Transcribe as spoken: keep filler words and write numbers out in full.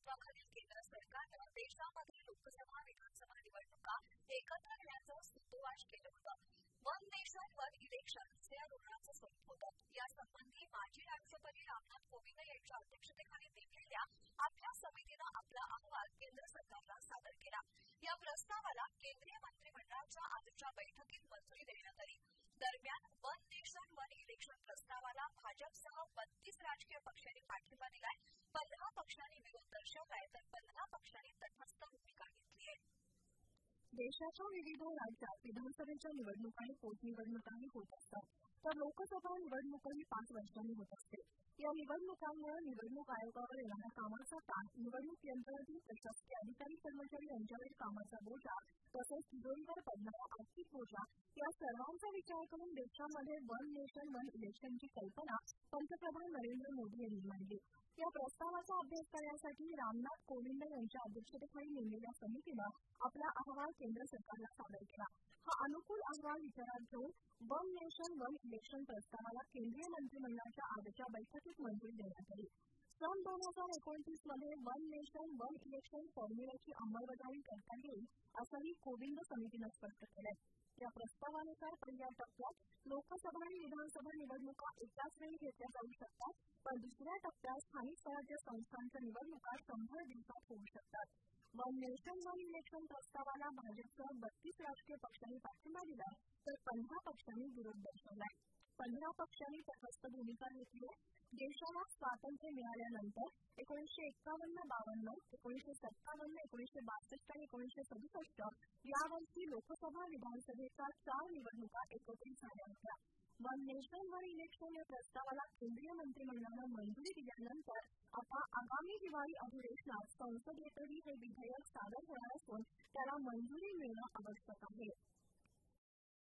नेतृत्वाखालील केंद्र सरकारनं देशामध्ये लोकसभा विधानसभा निवडणुका एकत्र घेण्याचं सूतोवाच केलं होतं. वन नेशन वन इलेक्शन असे या धोरणाचं स्वरूप होतं. यासंबंधी माजी राष्ट्रपती रामनाथ कोविंद यांच्या अध्यक्षतेखाली नेमलेल्या आपल्या समितीनं आपला अहवाल केंद्र सरकारला सादर केला. या प्रस्तावाला केंद्रीय मंत्रिमंडळाच्या आजच्या बैठकीत मंजुरी देण्यात आली. दरम्यान वन नेशन वन इलेक्शन प्रस्तावाला भाजपसह बत्तीस राजकीय पक्षांनी पाठिंबा दिलाय. पंधरा पक्षांनी विरोध दर्शवलाय तर पंधरा पक्षांनी तटस्थ भूमिका घेतली आहे. देशाच्या विविध राज्यात विधानसभेच्या निवडणुका आणि पोटनिवडणुकाही होत असतात, तर लोकसभा निवडणूकही पाच वर्षांनी होत असते. या निवडणुकांमुळे निवडणूक आयोगावर येणारा कामाचा ताण, निवडणूक यंत्रणेतील प्रशासकीय अधिकारी कर्मचारी यांच्यावर कामाचा बोजा, तसेच तिजोरीवर पडणारा आर्थिक बोजा या सर्वांचा विचार करून देशामध्ये वन नेशन वन इलेक्शनची कल्पना पंतप्रधान नरेंद्र मोदी यांनी मांडली. या प्रस्तावाचा अभ्यास करण्यासाठी रामनाथ कोविंद यांच्या अध्यक्षतेखाली नेमलेल्या समितीनं आपला अहवाल केंद्र सरकारला सादर केला. हा अनुकूल अहवाल विचारात घेऊन वन नेशन वन इलेक्शन प्रस्तावाला केंद्रीय मंत्रिमंडळाच्या आजच्या बैठकीत मंजुरी देण्यात आली. सन दोन हजार एकोणतीस मध्ये वन नेशन वन इलेक्शन फॉर्म्युल्याची अंमलबजावणी करता येईल असंही कोविंद समितीनं स्पष्ट केलंय. या प्रस्तावानुसार पहिल्या टप्प्यात लोकसभा आणि विधानसभा निवडणुका एकाच वेळी घेतल्या जाऊ शकतात, पण दुसऱ्या टप्प्यात स्थानिक स्वराज्य संस्थांच्या निवडणुका शंभर दिवसात होऊ शकतात. वन नेशन वन इलेक्शन प्रस्तावाला भाजपसह बत्तीस राजकीय पक्षांनी पाठिंबा दिलाय तर पंधरा पक्षांनी विरोध दर्शवलाय. पंधरा पक्षांनी तटस्थ भूमिका घेतली आहे. देशाला स्वातंत्र्य मिळाल्यानंतर एकोणीसशे एक्कावन्न बावन्न एकोणीसशे सत्तावन्न एकोणीसशे बासष्ट आणि एकोणीसशे सदुसष्ट यावर्षी लोकसभा विधानसभेच्या चार निवडणुका एकत्रित झाल्या होत्या. वन नेशन वन इलेक्शन या प्रस्तावाला केंद्रीय मंत्रिमंडळानं मंजुरी दिल्यानंतर आता आगामी हिवाळी अधिवेशनात संसदेतही हे विधेयक सादर होणार असून त्याला मंजुरी मिळणं आवश्यक आहे.